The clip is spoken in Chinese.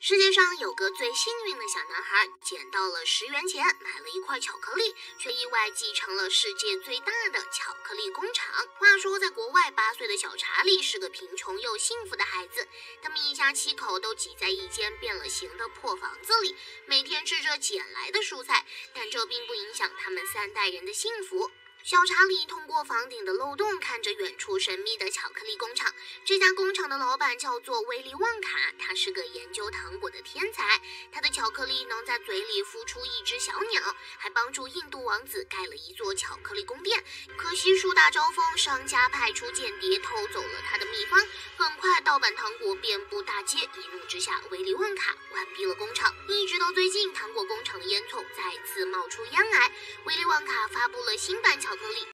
世界上有个最幸运的小男孩，捡到了10元钱，买了一块巧克力，却意外继承了世界最大的巧克力工厂。话说，在国外，8岁的小查理是个贫穷又幸福的孩子，他们一家7口都挤在一间变了形的破房子里，每天吃着捡来的蔬菜，但这并不影响他们3代人的幸福。小查理通过房顶的漏洞看着远处神秘的巧克力工厂。这家工厂的老板叫做威利旺卡，他是个研究糖果的天才。他的巧克力能在嘴里孵出一只小鸟，还帮助印度王子盖了一座巧克力宫殿。可惜树大招风，商家派出间谍偷走了他的秘方，很快盗版糖果遍布大街。一怒之下，威利旺卡关闭了工厂。一直到最近，糖果工厂的烟囱再次冒出烟霭，威利旺卡发布了新版巧克力，